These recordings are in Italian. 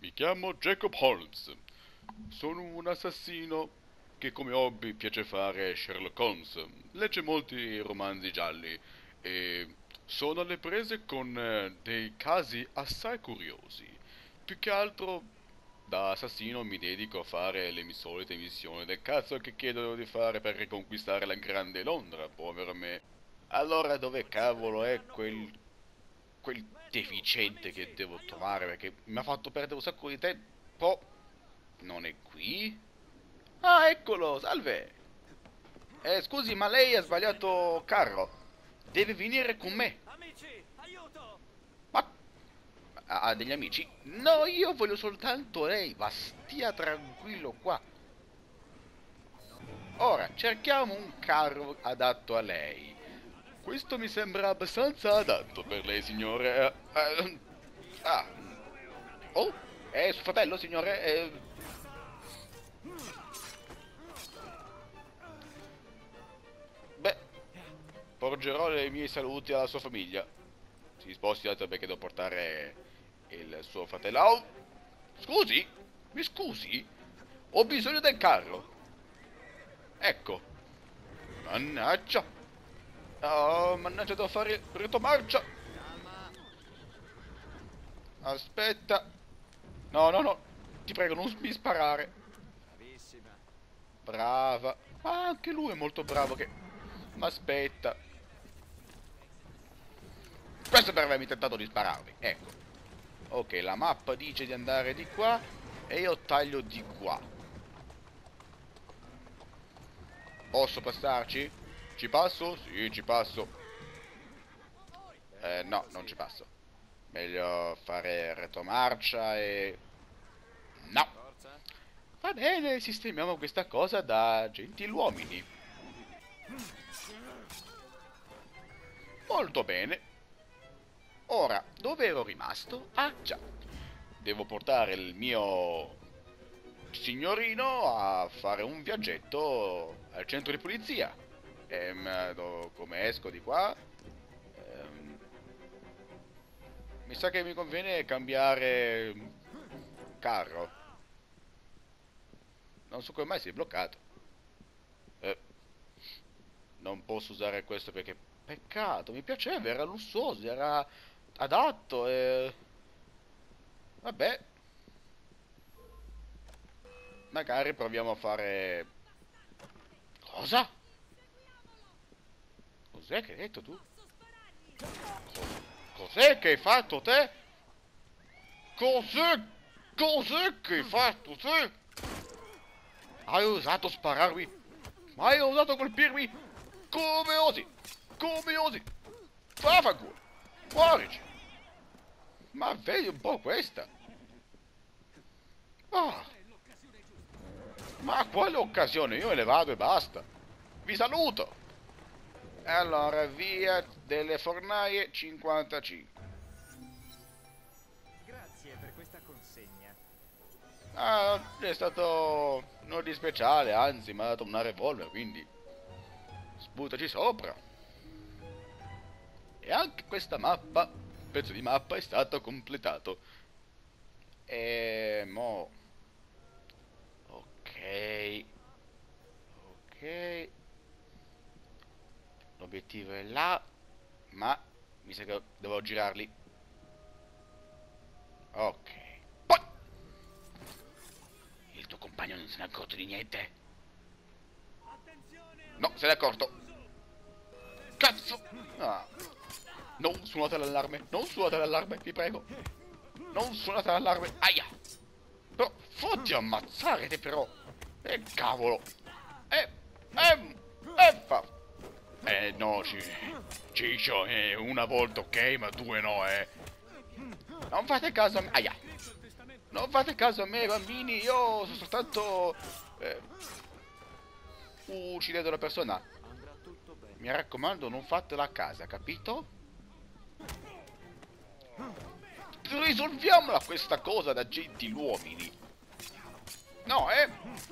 Mi chiamo Jacob Holmes. Sono un assassino che come hobby piace fare Sherlock Holmes. Legge molti romanzi gialli e sono alle prese con dei casi assai curiosi. Più che altro da assassino mi dedico a fare le mie solite missioni del cazzo che chiedono di fare per riconquistare la grande Londra, povero me. Allora dove cavolo è quel deficiente che devo trovare perché mi ha fatto perdere un sacco di tempo? Non è qui? Ah, eccolo, salve! Scusi, ma lei ha sbagliato carro. Deve venire con me. Amici, aiuto! Ma ha degli amici? No, io voglio soltanto lei. Ma stia tranquillo qua. Ora, cerchiamo un carro adatto a lei. Questo mi sembra abbastanza adatto per lei, signore. Ah, oh, è suo fratello, signore? Beh, porgerò i miei saluti alla sua famiglia. Si sposti altro perché devo portare il suo fratello. Oh, scusi? Mi scusi? Ho bisogno del carro. Ecco. Mannaggia. Oh, mannaggia, devo fare retromarcia. Calma! Aspetta. No, no, no. Ti prego, non mi sparare. Bravissima! Brava. Ma anche lui è molto bravo che... Ma aspetta. Questo per avermi tentato di spararmi. Ecco. Ok, la mappa dice di andare di qua e io taglio di qua. Posso passarci? Ci passo? Sì, ci passo. No, non ci passo. Meglio fare retromarcia e... No! Forza! Va bene, sistemiamo questa cosa da gentiluomini. Molto bene. Ora, dove ero rimasto? Ah, già. Devo portare il mio signorino a fare un viaggetto al centro di polizia. Come esco di qua? Mi sa che mi conviene cambiare carro. Non so come mai si è bloccato. Eh, non posso usare questo perché... Peccato, mi piaceva, era lussuoso, era adatto e... Vabbè, magari proviamo a fare... Cosa? Cos'è che hai detto tu? Cos'è che hai fatto te? Cos'è? Cos'è che hai fatto te? Hai osato spararmi? Ma hai osato colpirmi? Come osi? Come osi? Vaffanculo! Muorici! Ma vedi un po' questa! Ah, ma quale occasione? Io me ne vado e basta! Vi saluto! Allora, via delle fornaie 55. Grazie per questa consegna. Ah, è stato nulla di speciale, anzi, mi ha dato una revolver, quindi sputaci sopra. E anche questa mappa, pezzo di mappa, è stato completato. E mo... Ok. Ok. L'obiettivo è là, ma mi sa che devo girarli. Ok. Poi! Il tuo compagno non se n'è accorto di niente? Attenzione al No, se n'è accorto. pericoloso! Cazzo! Ah. Non suonate l'allarme, non suonate l'allarme, vi prego. Non suonate l'allarme. Aia! Però, fotti ammazzare te però. Cavolo. Eh, fa. No, Ciccio, una volta ok, ma due no, eh. Non fate caso a me. Aia. Non fate caso a me, bambini, io sono soltanto... Eh, uccidendo una persona. Andrà tutto bene. Mi raccomando, non fatela a casa, capito? Risolviamola questa cosa da gentiluomini. No, eh?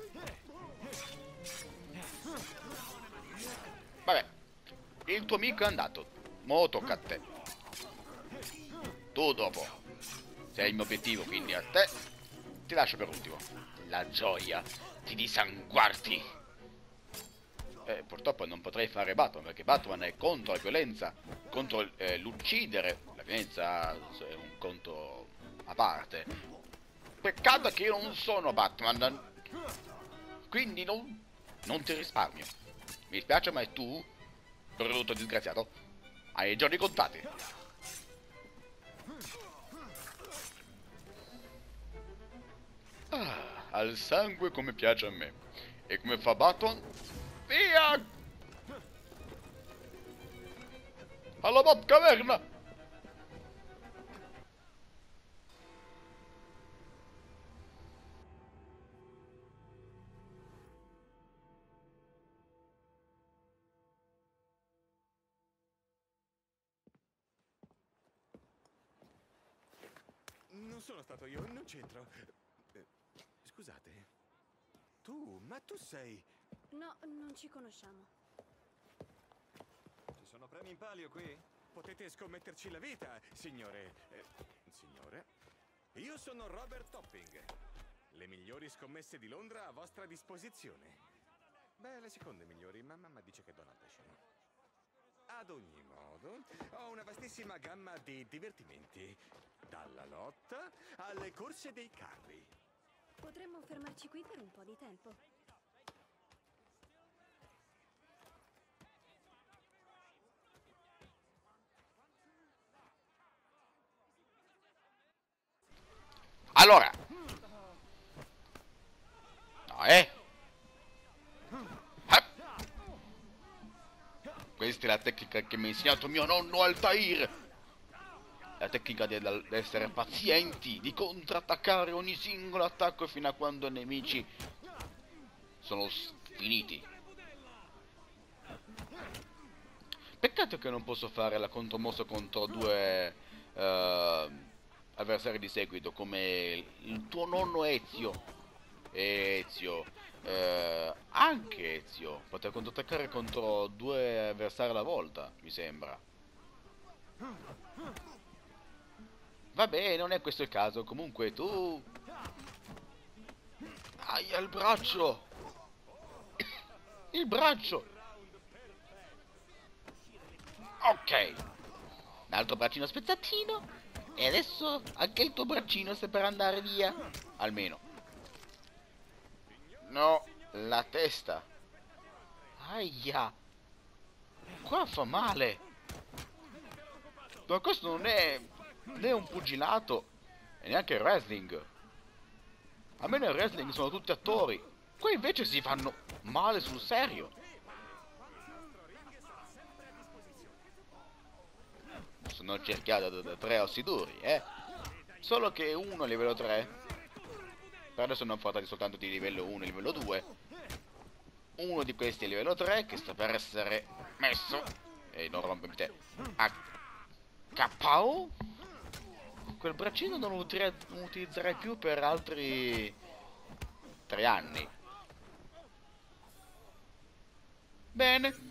Vabbè, il tuo amico è andato. Mo tocca a te. Tu dopo. Sei il mio obiettivo, quindi a te. ti lascio per ultimo. La gioia di dissanguarti. Purtroppo non potrei fare Batman, perché Batman è contro la violenza, contro l'uccidere. La violenza è un conto a parte. Peccato che io non sono Batman, quindi non ti risparmio. Mi dispiace, ma è tu, brutto disgraziato, hai i giorni contati. Ah, al sangue come piace a me. E come fa Batman? Via! Alla Batcaverna! Non sono stato io, non c'entro. Scusate. Ma tu sei... No, non ci conosciamo. Ci sono premi in palio qui? Potete scommetterci la vita, signore. Signore? Io sono Robert Topping. Le migliori scommesse di Londra a vostra disposizione. Beh, le seconde migliori, ma mamma dice che Donald è scemo. Ad ogni modo, ho una vastissima gamma di divertimenti. Dalla lotta alle corse dei carri. Potremmo fermarci qui per un po' di tempo. Allora. No, Questa è la tecnica che mi ha insegnato mio nonno Altair. La tecnica di essere pazienti, di contrattaccare ogni singolo attacco fino a quando i nemici sono finiti. Peccato che non posso fare la contromossa contro due avversari di seguito, come il tuo nonno Ezio. Anche Ezio potrà contrattaccare contro due avversari alla volta, mi sembra. Vabbè, non è questo il caso. Comunque tu... Hai il braccio! Il braccio! Ok. Un altro braccino spezzatino. E adesso anche il tuo braccino sta per andare via. Almeno. No, la testa. Aia. Qua fa male. Ma questo non è né un pugilato e neanche il wrestling. Almeno il wrestling sono tutti attori. Qua invece si fanno male sul serio. Sono cerchiato da 3 ossi duri, Solo che uno a livello 3. Per adesso ne ho portati soltanto di livello 1 e livello 2. Uno di questi è livello 3 che sta per essere messo. E non rompimi te. A KO. Quel braccino non lo utilizzerei più per altri 3 anni. Bene.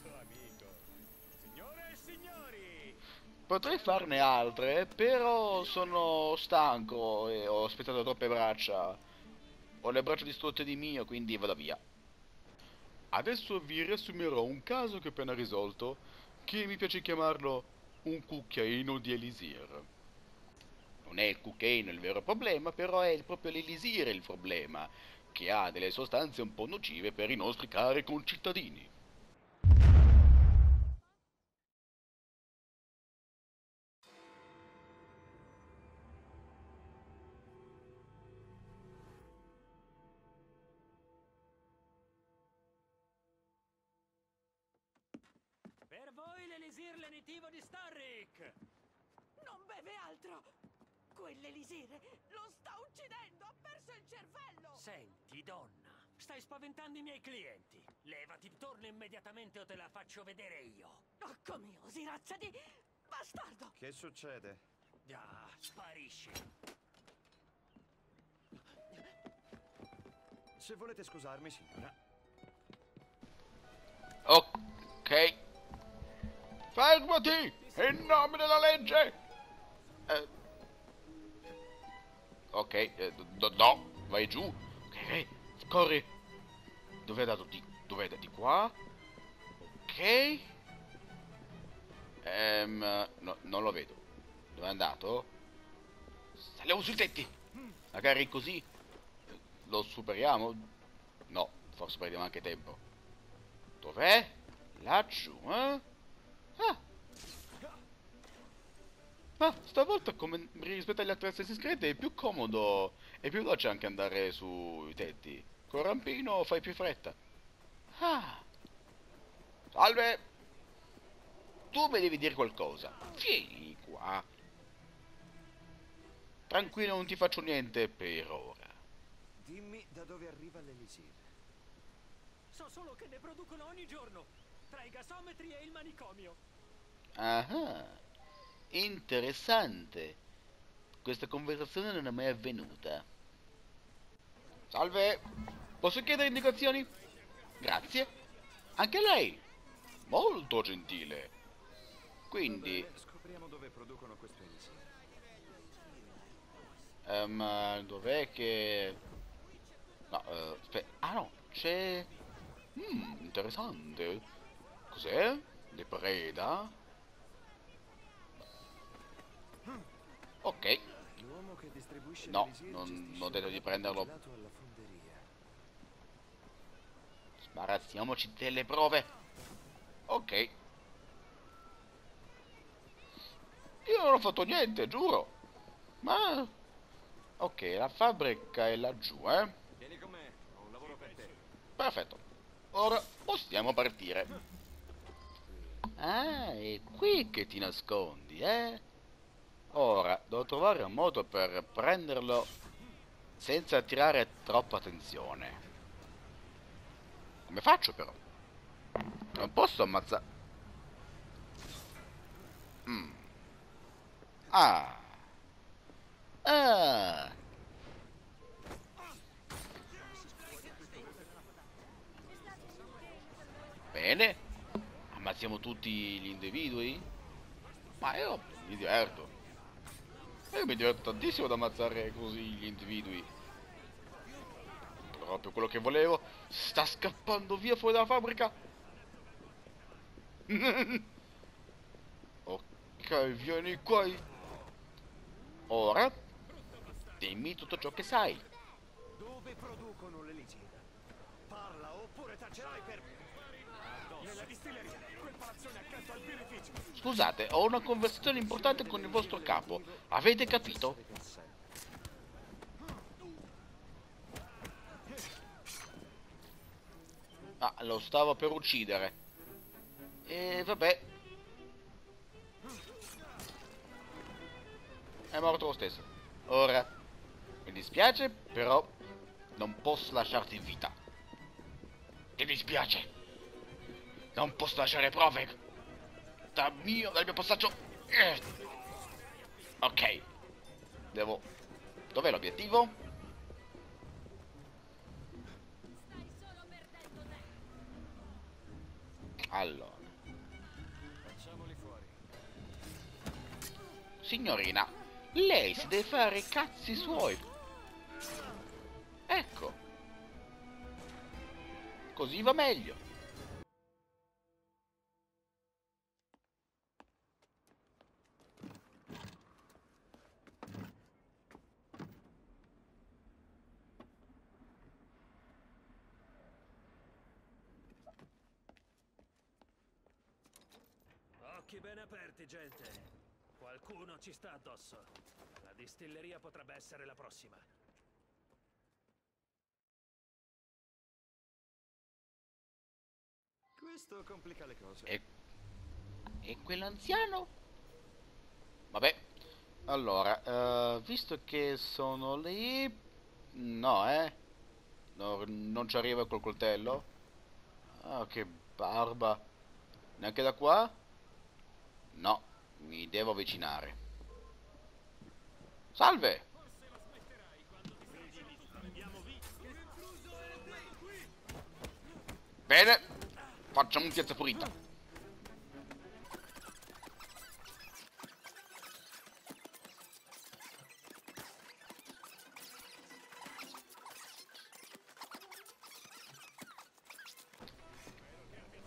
Potrei farne altre, però sono stanco e ho aspettato troppe braccia. Ho le braccia distrutte di mio, quindi vado via. Adesso vi riassumerò un caso che ho appena risolto, che mi piace chiamarlo un cucchiaino di Elisir. Non è il cucchiaino il vero problema, però è proprio l'Elisir il problema, che ha delle sostanze un po' nocive per i nostri cari concittadini. Per voi l'elisir lenitivo di Starrick! Non beve altro! Quell'elisir lo sta uccidendo! Ha perso il cervello! Senti, donna, stai spaventando i miei clienti. Levati, torna immediatamente o te la faccio vedere io. Oh, come osi, razza di... bastardo! Che succede? Ah, sparisci. Se volete scusarmi, signora. Ok. Fermati! In nome della legge! Ok, no, vai giù. Ok, corri. Dov'è dato di... Dov'è da di qua? Ok. No, non lo vedo. Dove è andato? Saliamo sui tetti. Magari così lo superiamo. No, forse perdiamo anche tempo. Dov'è? Laggiù, eh? Ah. Ma stavolta, come rispetto agli altri Assassin's Creed, è più comodo e più veloce anche andare sui tetti. Col rampino fai più fretta. Ah. Salve! Tu mi devi dire qualcosa. Vieni qua. Tranquillo, non ti faccio niente per ora. Dimmi da dove arriva l'elisir. So solo che ne producono ogni giorno, tra i gasometri e il manicomio. Ah, interessante. Questa conversazione non è mai avvenuta. Salve! Posso chiedere indicazioni? Grazie. Anche lei. Molto gentile. Quindi... Bene, scopriamo dove producono questo elisir. dov'è che... No, ah no, c'è... interessante. Cos'è? Le preda? Ok. L'uomo che distribuisce No, l'elisir non gestisce ho detto di un prenderlo. gelato alla fonderia. Sbarazziamoci delle prove. Ok. Io non ho fatto niente, giuro. Ma... Ok, la fabbrica è laggiù, eh? Vieni con me, ho un lavoro per te. Perfetto. Ora possiamo partire. Ah, è qui che ti nascondi, eh? Ora, devo trovare un modo per prenderlo senza attirare troppa attenzione. Come faccio però? Non posso ammazzare... Ah. Ah. Bene. Ammazziamo tutti gli individui? Ma io mi diverto. Io mi diverto tantissimo ad ammazzare così gli individui. Proprio quello che volevo. Sta scappando via fuori dalla fabbrica. Ok, vieni qua. Ora, dimmi tutto ciò che sai. Dove producono l'elisir? Parla oppure taccerai per... Nella distilleria, quel palazzone accanto al birrificio. Scusate, ho una conversazione importante con il vostro capo. Avete capito? Ah, lo stavo per uccidere. E vabbè. È morto lo stesso. Ora, mi dispiace, però non posso lasciarti in vita. Mi dispiace. Non posso lasciare prove dal mio passaggio. Ok. Devo... Dov'è l'obiettivo? Allora. Facciamoli fuori. Signorina, lei si deve fare i cazzi suoi. Ecco. Così va meglio. Occhi ben aperti, gente. Qualcuno ci sta addosso. La distilleria potrebbe essere la prossima. Questo complica le cose. E quell'anziano? Vabbè. Allora, visto che sono lì... No, no, non ci arriva col coltello. Ah, che barba. Neanche da qua? No, mi devo avvicinare. Salve! Bene, facciamo un piazza pulita.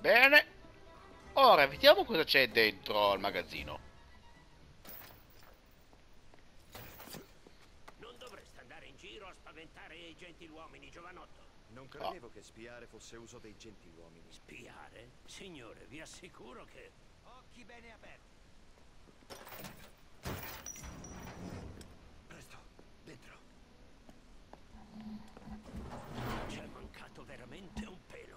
Bene. Ora, vediamo cosa c'è dentro al magazzino. Non dovreste andare in giro a spaventare i gentiluomini, giovanotto. Non credevo che spiare fosse uso dei gentiluomini. Spiare? Signore, vi assicuro che... Occhi bene aperti. Presto, dentro. C'è mancato veramente un pelo.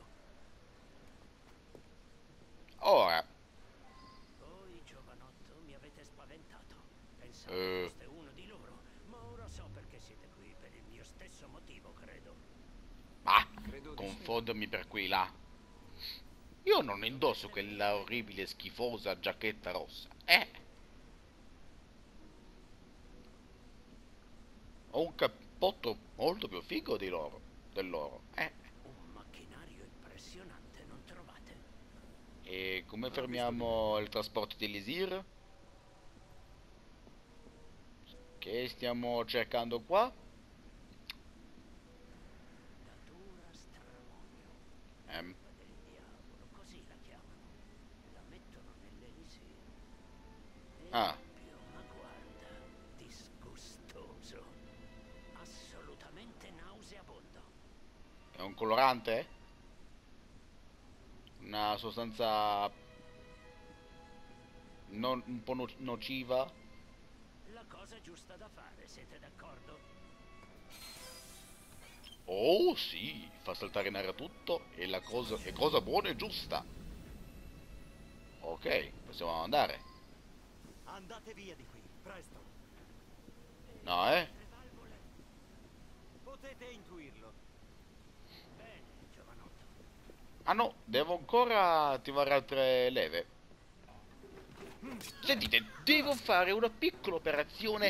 Ora, Voi, giovanotto, mi avete spaventato. Pensavo che foste uno di loro, ma ora so perché siete qui, per il mio stesso motivo, credo. ah, confondermi per qui là. Io non indosso quella orribile e schifosa giacchetta rossa. Ho un cappotto molto più figo di loro, del loro. Un macchinario impressionante, non trovate? E come fermiamo il trasporto di Elisir? Che stiamo cercando qua? Datura stramonio. Ehm, Del diavolo, così la chiamano. La mettono nell'Elisir. Ah. Ma guarda, disgustoso. Assolutamente nauseabondo. È un colorante? Una sostanza non un po' nociva? La cosa giusta da fare, siete d'accordo? Oh sì, fa saltare in aria tutto e la cosa è cosa buona e giusta. Ok, possiamo andare. Andate via di qui, presto. No, Le valvole. Potete intuirlo. Bene, giovanotto. Ah no, devo ancora attivare altre leve. Sentite, devo fare una piccola operazione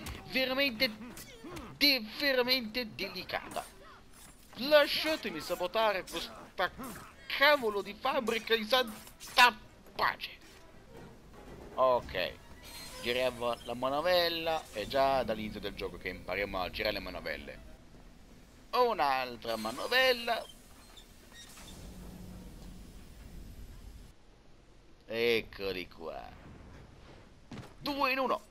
veramente delicata. Lasciatemi sabotare questa cavolo di fabbrica in santa pace. Ok, giriamo la manovella. È già dall'inizio del gioco che impariamo a girare le manovelle. Un'altra manovella. Eccoli qua. 2 in 1.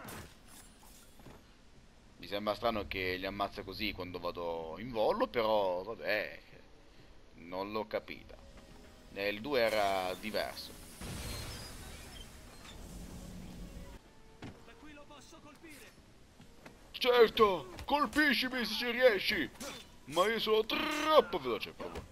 Mi sembra strano che li ammazza così quando vado in volo, però vabbè, non l'ho capita. Nel 2 era diverso. Da qui lo posso colpire. Certo, colpiscimi se ci riesci. Ma io sono troppo veloce proprio.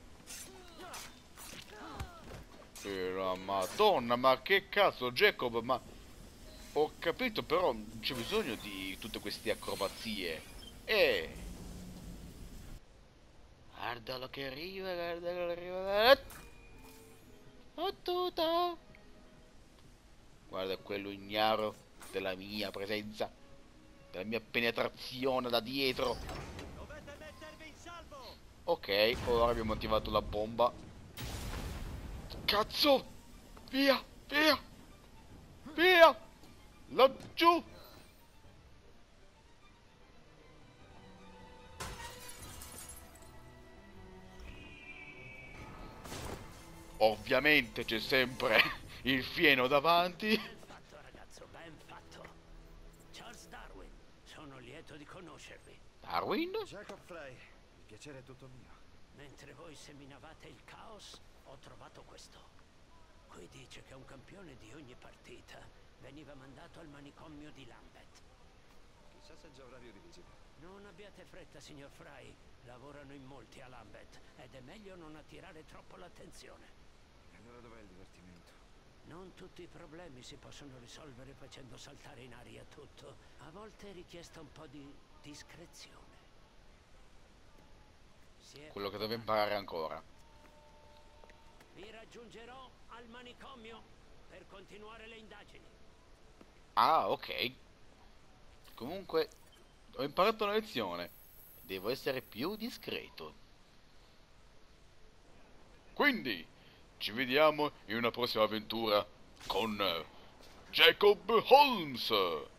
La madonna, ma che cazzo, Jacob, ma... Ho capito, però c'è bisogno di tutte queste acrobazie. Guardalo che arriva, guardalo che arriva. Battuta. Guarda quello ignaro della mia presenza, della mia penetrazione da dietro. Dovete mettervi in salvo. Ok, ora abbiamo attivato la bomba. Cazzo! Via, via, via! Laggiù! Ovviamente c'è sempre il fieno davanti. Ben fatto, ragazzo, ben fatto. Charles Darwin, sono lieto di conoscervi. Darwin? Jacob Frey, il piacere è tutto mio. Mentre voi seminavate il caos, ho trovato questo. Qui dice che un campione di ogni partita veniva mandato al manicomio di Lambeth. Chissà se è già orario di visita. Non abbiate fretta, signor Fry. Lavorano in molti a Lambeth ed è meglio non attirare troppo l'attenzione. E allora dov'è il divertimento? Non tutti i problemi si possono risolvere facendo saltare in aria tutto. A volte è richiesta un po' di discrezione. Quello che devo imparare ancora. Vi raggiungerò al manicomio per continuare le indagini. Ah, ok. Comunque, ho imparato una lezione. Devo essere più discreto. Quindi, ci vediamo in una prossima avventura con Jacob Holmes.